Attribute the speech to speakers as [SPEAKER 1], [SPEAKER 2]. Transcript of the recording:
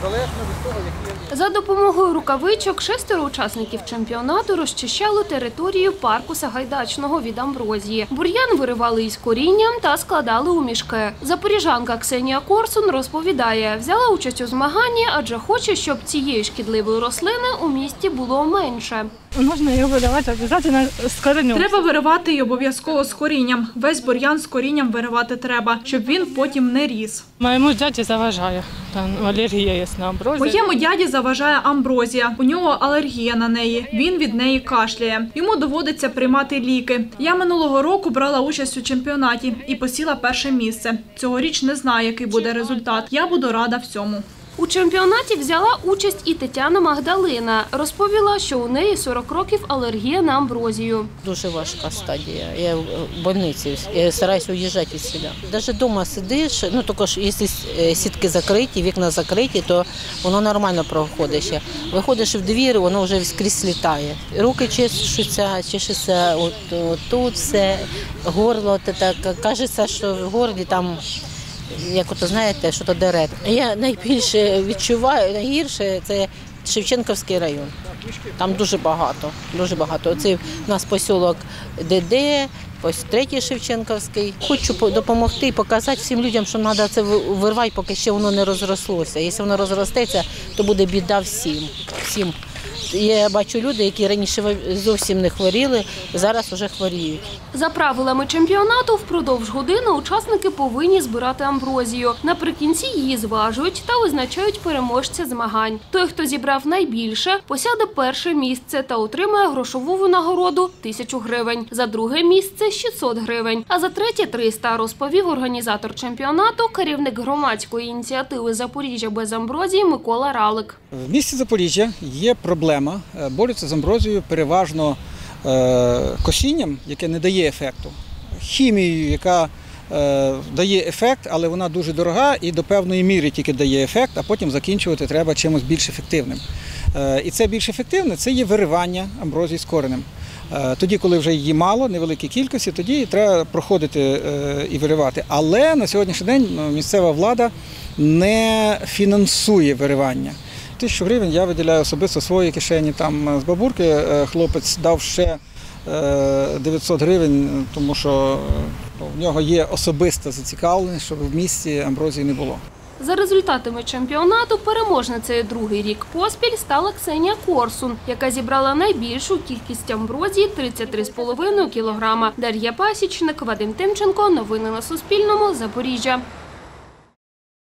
[SPEAKER 1] залежно від того, які...
[SPEAKER 2] За допомогою рукавичок 6 учасників чемпіонату розчищали територію парку Сагайдачного від амброзії. Бур'ян виривали із корінням та складали у мішки. Запоріжанка Ксенія Корсун розповідає, взяла участь у змаганні, адже хоче, щоб цієї шкідливої рослини у місті було менше.
[SPEAKER 3] Можна її виривати обов'язково з коренем.
[SPEAKER 4] Треба виривати її обов'язково з корінням. Весь бур'ян з корінням виривати треба, щоб він потім не ріс.
[SPEAKER 3] Моєму дяді заважає. Там алергія є на амброзію.
[SPEAKER 4] Моєму дяді заважає амброзія. У нього алергія на неї. Він від неї кашляє. Йому доводиться приймати ліки. Я минулого року брала участь у чемпіонаті і посіла перше місце. Цьогоріч не знаю, який буде результат. Я буду рада всьому.
[SPEAKER 2] У чемпіонаті взяла участь і Тетяна Магдалина. Розповіла, що у неї 40 років алергія на амброзію.
[SPEAKER 5] Дуже важка стадія. Я в больниці, я стараюся уїжджати від сюди. Навіть вдома сидиш, ну тільки якщо сітки закриті, вікна закриті, то воно нормально проходить ще. Виходиш в двір, воно вже скрізь літає. Руки чешуться, тут все, горло, так, кажеться, що в горлі там, як ото знаєте, що то дере. Я найбільше відчуваю, найгірше – це Шевченківський район. Там дуже багато, дуже багато. Оце у нас посілок ДД, ось третій Шевченківський. Хочу допомогти і показати всім людям, що треба це вирвати, поки ще воно не розрослося. Якщо воно розростеться, то буде біда всім. Я бачу люди, які раніше зовсім не хворіли, зараз вже хворіють.
[SPEAKER 2] За правилами чемпіонату, впродовж години учасники повинні збирати амброзію. Наприкінці її зважують та визначають переможця змагань. Той, хто зібрав найбільше, посяде перше місце та отримає грошову винагороду – 1000 гривень. За друге місце – 600 гривень, а за третє – 300, розповів організатор чемпіонату, керівник громадської ініціативи «Запоріжжя без амброзії» Микола Ралик.
[SPEAKER 1] В місті Запоріжжя є проблема. Борються з амброзією переважно косінням, яке не дає ефекту, хімією, яка дає ефект, але вона дуже дорога і до певної міри тільки дає ефект, а потім закінчувати треба чимось більш ефективним. І це більш ефективне – це є виривання амброзії з коренем. Тоді, коли вже її мало, невеликій кількості, тоді треба проходити і виривати. Але на сьогоднішній день місцева влада не фінансує виривання. 1000 гривень я виділяю особисто своїй кишені. Там з бабурки хлопець дав ще 900 гривень, тому що в нього є особиста зацікавленість, щоб в місті амброзії не було.
[SPEAKER 2] За результатами чемпіонату переможницею другий рік поспіль стала Ксенія Корсун, яка зібрала найбільшу кількість амброзії – 33,5 кілограма. Дар'я Пасічник, Вадим Тимченко. Новини на Суспільному. Запоріжжя.